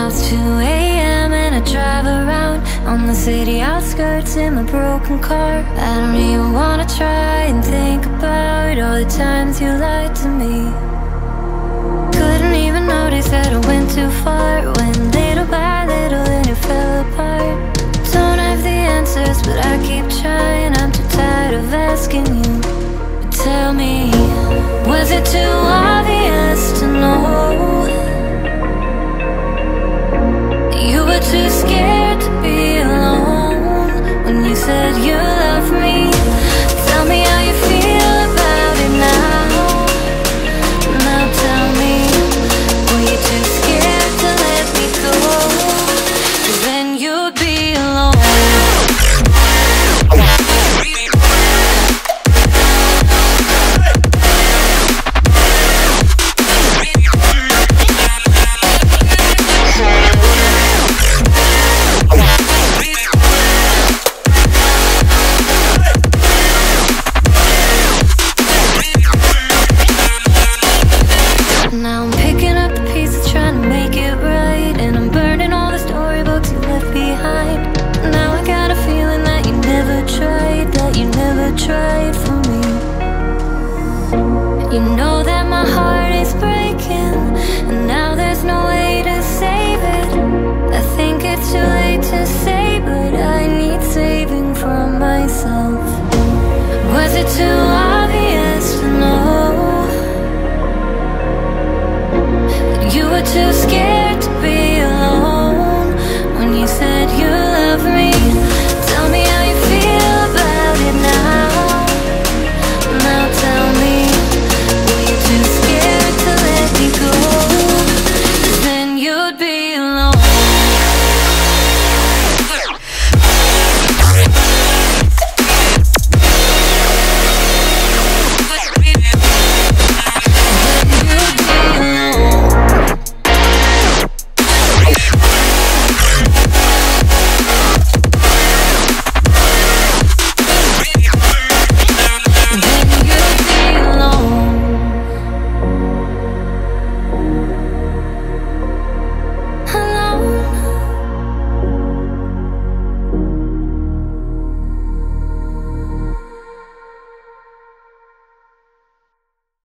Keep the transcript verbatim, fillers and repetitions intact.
it's two A M and I drive around on the city outskirts in my broken car. I don't even wanna try and think about all the times you lied to me. Couldn't even notice that I went too far when little by little then it fell apart. Don't have the answers but I keep trying. I'm too tired of asking you. But tell me, was it too obvious to know? You were too scared to be alone when you said you